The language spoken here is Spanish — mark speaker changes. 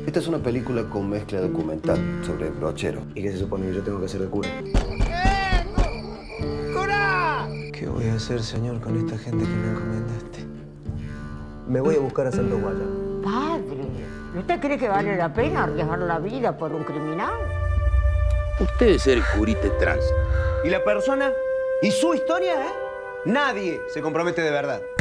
Speaker 1: Esta es una película con mezcla documental sobre brocheros.
Speaker 2: ¿Y qué se supone que yo tengo que hacer de cura?
Speaker 3: ¡Cura!
Speaker 2: ¿Qué voy a hacer, señor, con esta gente que me encomendaste? Me voy a buscar a Santo Guayabo.
Speaker 4: Padre, ¿usted cree que vale la pena arriesgar la vida por un criminal?
Speaker 5: Usted es el curita trans.
Speaker 2: ¿Y la persona? ¿Y su historia, Nadie se compromete de verdad.